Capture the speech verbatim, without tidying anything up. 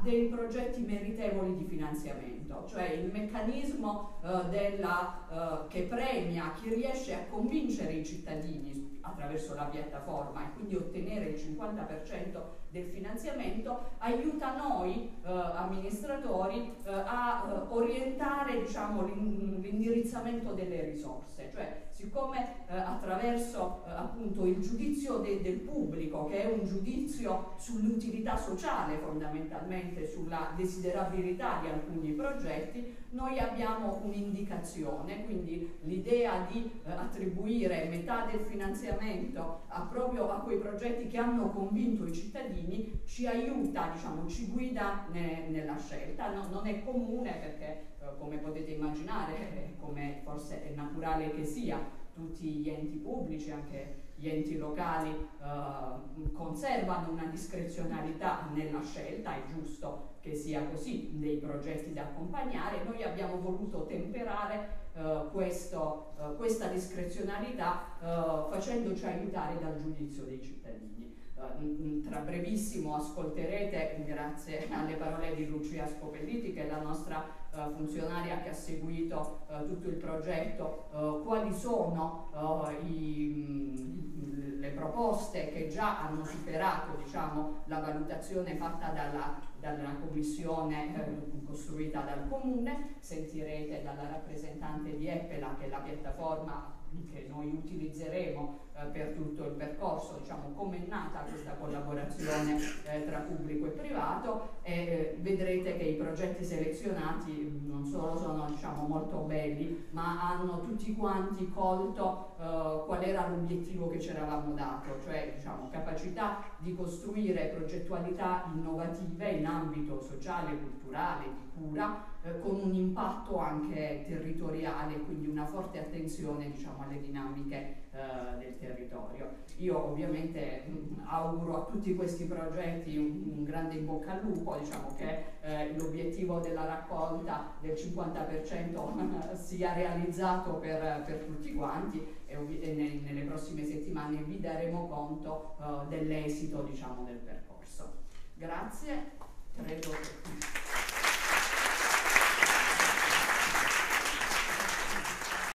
dei progetti meritevoli di finanziamento, cioè il meccanismo eh, della, eh, che premia chi riesce a convincere i cittadini attraverso la piattaforma e quindi ottenere il cinquanta per cento del finanziamento, aiuta noi eh, amministratori eh, a eh, orientare, diciamo, l'indirizzamento delle risorse, cioè siccome eh, attraverso eh, appunto il giudizio de del pubblico, che è un giudizio sull'utilità sociale fondamentalmente, sulla desiderabilità di alcuni progetti, noi abbiamo un'indicazione, quindi l'idea di eh, attribuire metà del finanziamento a, proprio a quei progetti che hanno convinto i cittadini ci aiuta, diciamo, ci guida ne nella scelta. No, non è comune perché, eh, come potete immaginare, eh, come forse è naturale che sia, tutti gli enti pubblici, anche gli enti locali, eh, conservano una discrezionalità nella scelta, è giusto che sia così, dei progetti da accompagnare. Noi abbiamo voluto temperare eh, questo, eh, questa discrezionalità eh, facendoci aiutare dal giudizio dei cittadini. Uh, tra brevissimo ascolterete, grazie alle parole di Lucia Scopelliti, che è la nostra uh, funzionaria che ha seguito uh, tutto il progetto, uh, quali sono uh, i, le proposte che già hanno superato, diciamo, la valutazione fatta dalla, dalla commissione eh, costruita dal Comune. Sentirete dalla rappresentante di Eppela che la piattaforma che noi utilizzeremo eh, per tutto il percorso, diciamo, come è nata questa collaborazione eh, tra pubblico e privato, e eh, vedrete che i progetti selezionati non solo sono, diciamo, molto belli, ma hanno tutti quanti colto eh, qual era l'obiettivo che ci eravamo dato, cioè, diciamo, capacità di costruire progettualità innovative in ambito sociale, culturale, di cura, eh, con un impatto anche territoriale, quindi una forte attenzione, diciamo, alle dinamiche eh, del territorio. Io ovviamente mh, auguro a tutti questi progetti un, un grande in bocca al lupo, diciamo che eh, l'obiettivo della raccolta del cinquanta per cento sia realizzato per, per tutti quanti, e, e ne, nelle prossime settimane vi daremo conto eh, dell'esito, diciamo, del percorso. Grazie, credo che